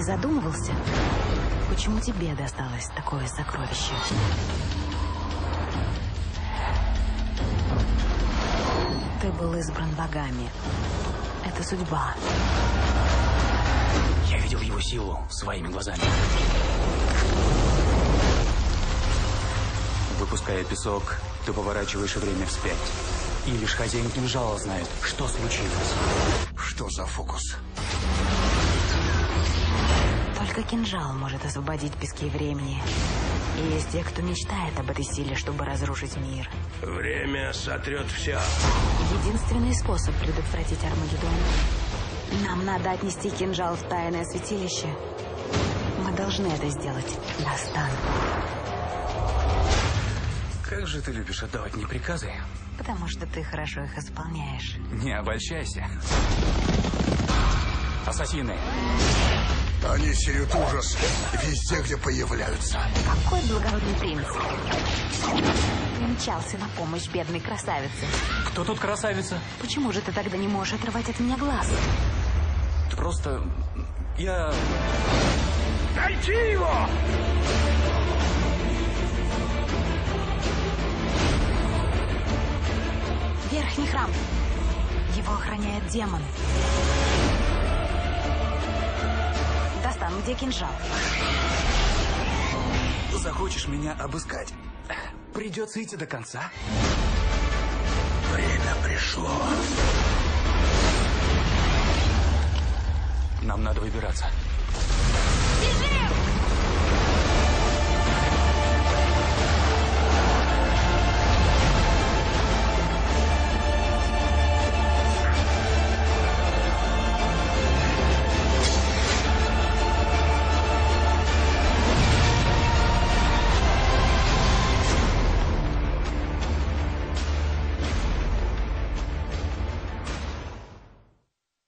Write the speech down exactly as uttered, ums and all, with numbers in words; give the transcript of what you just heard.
задумывался, почему тебе досталось такое сокровище? Ты был избран богами. Это судьба. Я видел его силу своими глазами. Выпуская песок, ты поворачиваешь время вспять. И лишь хозяин кинжала знает, что случилось. Что за фокус? Только кинжал может освободить пески времени. И есть те, кто мечтает об этой силе, чтобы разрушить мир. Время сотрет все. Единственный способ предотвратить Армагеддон. Нам надо отнести кинжал в тайное святилище. Мы должны это сделать. Дастан. Как же ты любишь отдавать мне приказы? Потому что ты хорошо их исполняешь. Не обольщайся. Ассасины. Они сеют ужас везде, где появляются. Какой благородный принц. Примчался на помощь бедной красавице. Кто тут красавица? Почему же ты тогда не можешь отрывать от меня глаз? Ты просто... Я... Найти его! Верхний храм. Его охраняет демон. Дастан, где кинжал? Захочешь меня обыскать? Придется идти до конца. Время пришло. Нам надо выбираться.